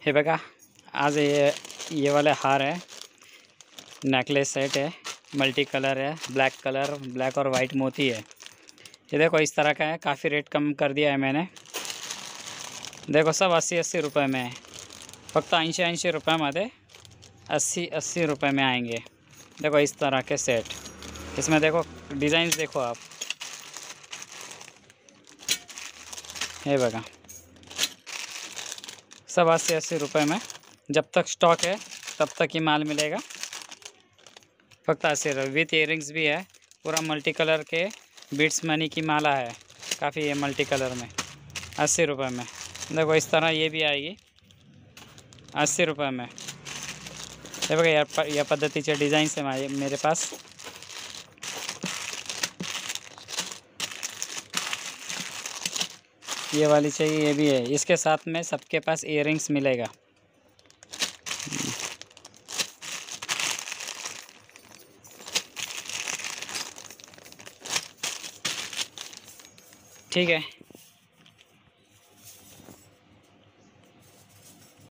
हे बघा, आज ये वाले हार है, नेकलेस सेट है, मल्टी कलर है, ब्लैक और वाइट मोती है। ये देखो इस तरह का है, काफ़ी रेट कम कर दिया है मैंने। देखो सब 80-80 रुपये में है, फक्त 80-80 रुपयामध्ये 80-80 रुपये में आएंगे। देखो इस तरह के सेट, इसमें देखो डिज़ाइंस देखो आप, ये बघा सब 80-80 रुपये में। जब तक स्टॉक है तब तक ही माल मिलेगा। फक्त 80 विथ इयरिंग्स भी है, पूरा मल्टी कलर के बीट्स मनी की माला है, काफ़ी है मल्टी कलर में, 80 रुपये में। देखो इस तरह ये भी आएगी 80 रुपये में। हे बघा या पद्धतीचे डिझाईन्स आहे मेरे पास। ये वाली चाहिए, ये भी है, इसके साथ में सबके पास इयरिंग्स मिलेगा। ठीक है।